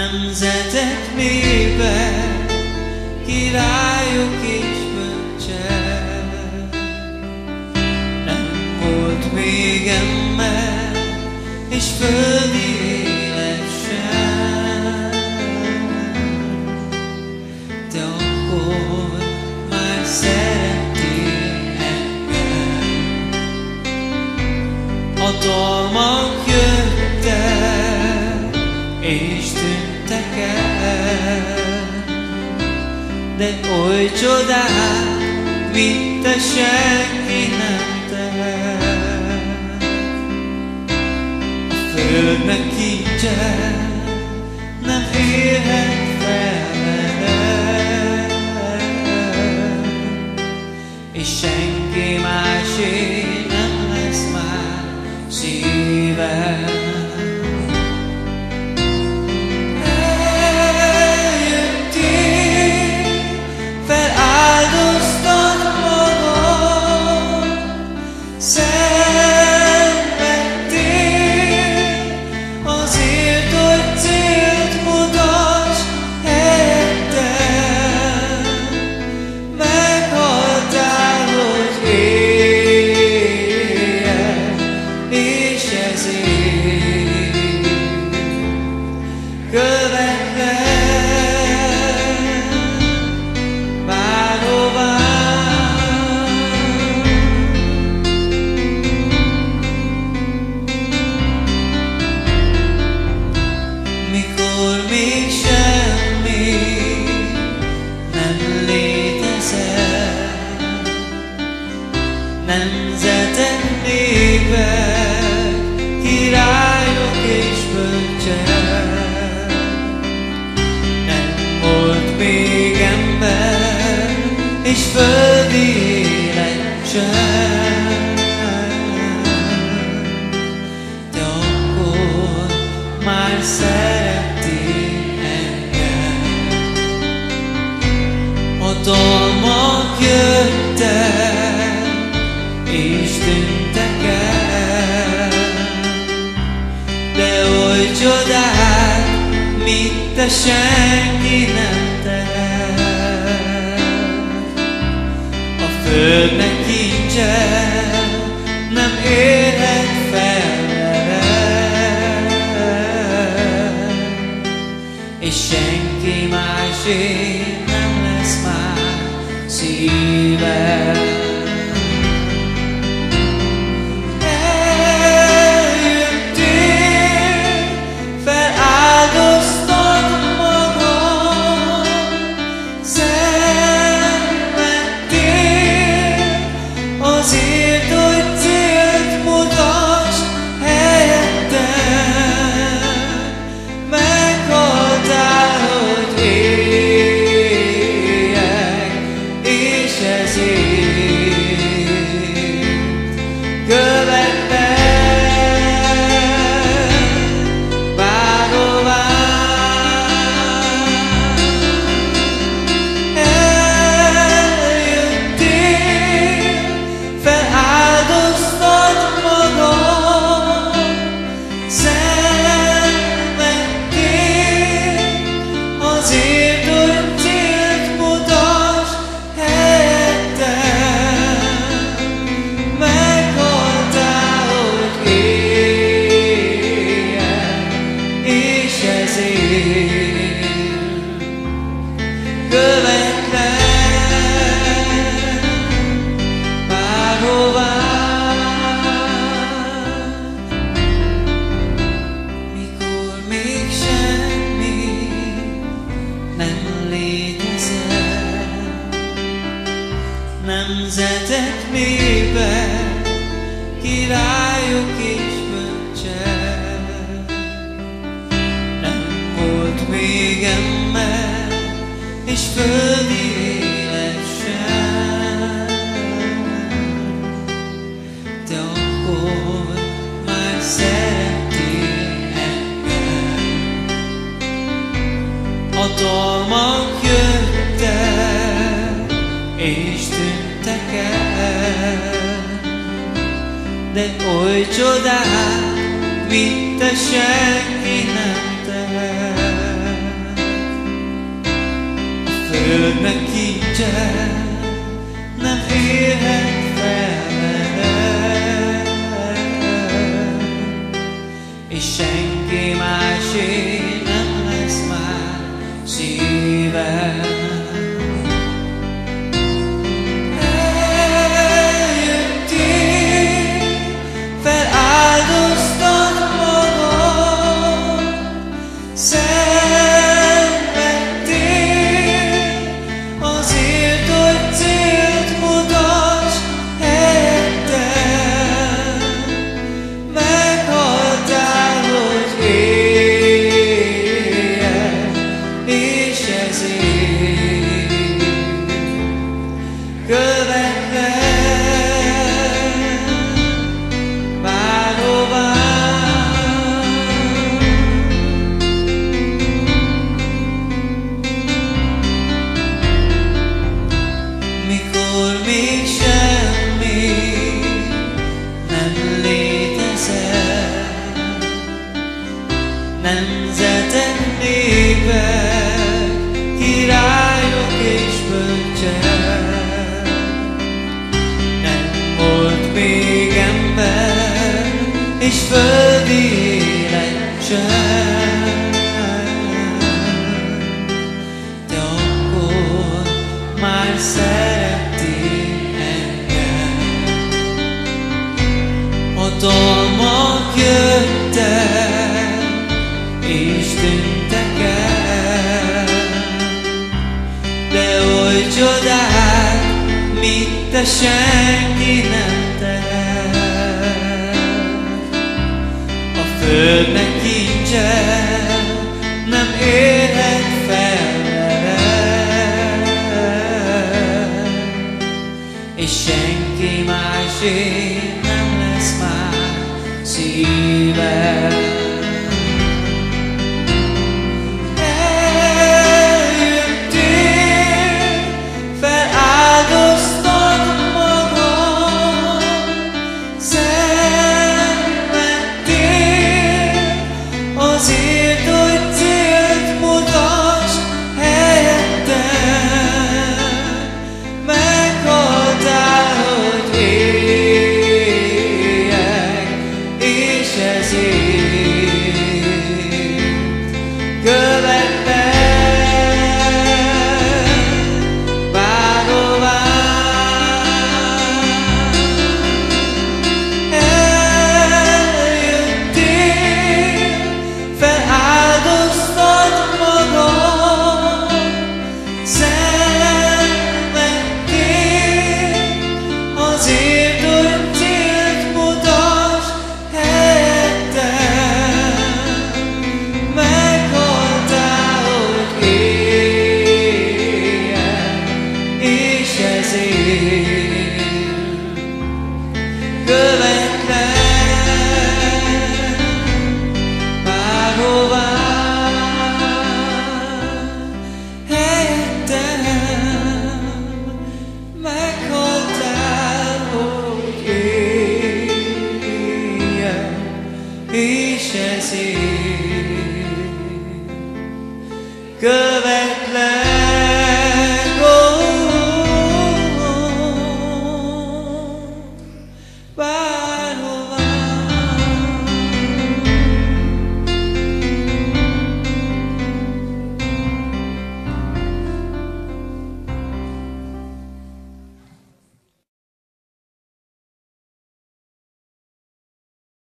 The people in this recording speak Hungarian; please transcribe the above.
Nemzetek népe, királyok és bölcsek. Nem volt még ember és földi élet sem, de akkor már szerettél engem. Hatalmak jöttek és tűntek el, de oly csodát, mint te senki nem tehet. A földnek kincse nem érhet fel veled, és senki másé nem lesz már szíved. Mikor még semmi nem létezett, nemzetek, népek, királyok és bölcsek. Nem volt még ember és földi élet sem, de akkor már szerettél engem. Hatalmak jöttek és tűntek el, de oly csodát, mint te senki nem tehet. A földnek kincse nem érhet fel veled, és senki másé nem lesz már szíved. Nemzetek, népek, királyok és bölcsek. Nem volt még ember és földi élet sem, de akkor már szerettél engem. Hatalmak jöttek és tűntek el, de oly csodát, mint te senki nem tehet. földnek kincse nem érhet fel veled, és senki másé nem lesz már szíved. Mikor még semmi nem létezel, nemzetek, népek, királyok és bölcsek, nem volt még ember és földi élet sem. De akkor már szerettél engem. Hatalmak jöttek és tűntek el, de oly csodák, mint te senki nem tehet. A földnek kincse nem érhet fel veled, és senki másé nem lesz már szíved. Azért, hogy célt mutass helyettem, meghaltál, hogy éljek, és ezért követlek bárhová. Azért, hogy célt mutass helyettem, meghaltál, hogy éljek, és ezért követlek bárhová. És ezért követlek.